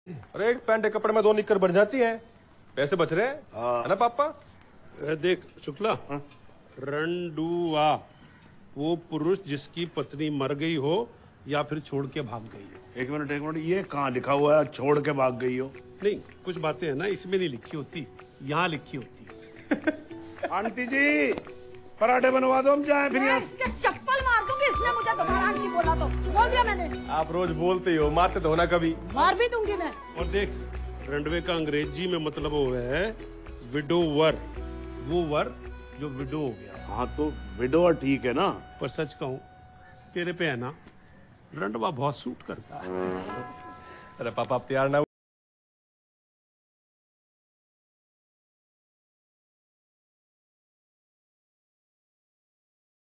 अरे एक पैंट एक कपड़े में 2 निक्कर बन जाती हैं, पैसे बच रहे हैं। हाँ। है ना पापा? देख शुक्ला, रंडुआ वो पुरुष जिसकी पत्नी मर गई हो या फिर छोड़ के भाग गई हो। एक मिनट, ये कहाँ लिखा हुआ है छोड़ के भाग गई हो? नहीं, कुछ बातें है ना इसमें नहीं लिखी होती, यहाँ लिखी होती है। आंटी जी पराठे बनवा दो, हम जाएं फिर यहाँ। इसके चप्पल मार दूंगी, इसने मुझे दोबारा आंटी बोला तो। बोल दिया मैंने। आप रोज बोलते ही हो, मारते तो हो ना कभी। मार भी दूंगी मैं। और देख, रंडवे का अंग्रेजी में मतलब वो है विडोवर, वो वर जो विडो हो गया। हाँ तो विडोवर ठीक है ना। पर सच कहूं, तेरे पे है ना रंडवा बहुत सूट करता है। अरे पापा आप तैयार ना